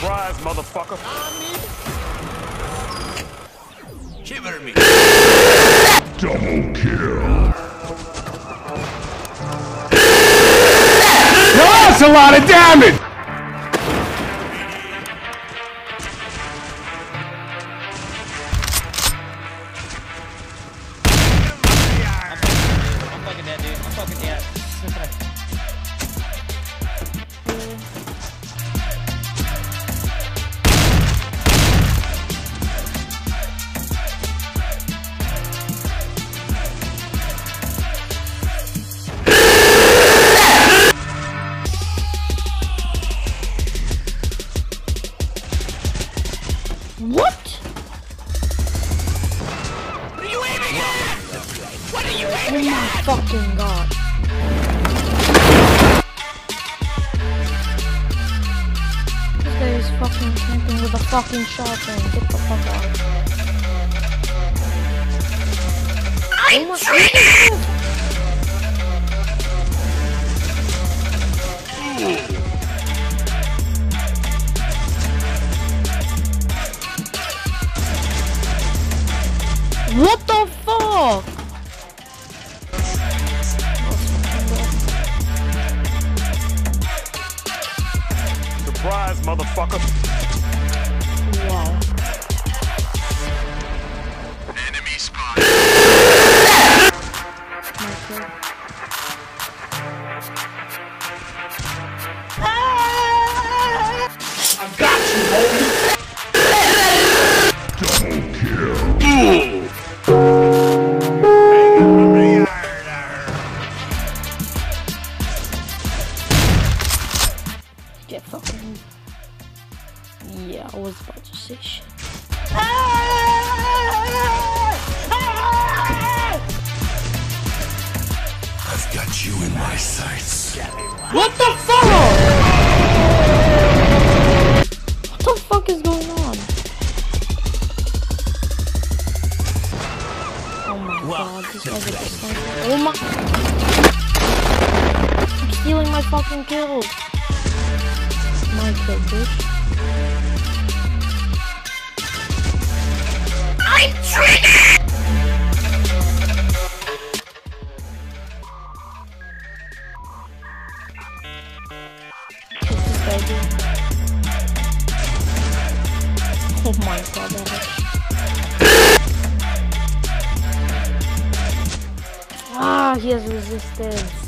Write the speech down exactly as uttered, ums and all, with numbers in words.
Surprise, motherfucker. Shiver me. Double kill. That's a lot of damage! I'm fucking dead, dude. I'm fucking dead. What? What are you aiming at? What are you Oh aiming my at? fucking god. This guy is fucking camping with a fucking shotgun. Get the fuck out. I'm Oh my triggered! What the fuck? Surprise, motherfucker. Wow. Enemy spotted. Okay. I've got you, homie! Double kill. Get fucking. Yeah, I was about to say shit. I've got you in my sights. What the fuck? What the fuck is going on? Oh my god, this guy's a disgusting. Oh my. I'm stealing my fucking kills. My kill, bitch. I'm triggered! What's this guy doing? Oh my god, that is... Ah, he has resistance.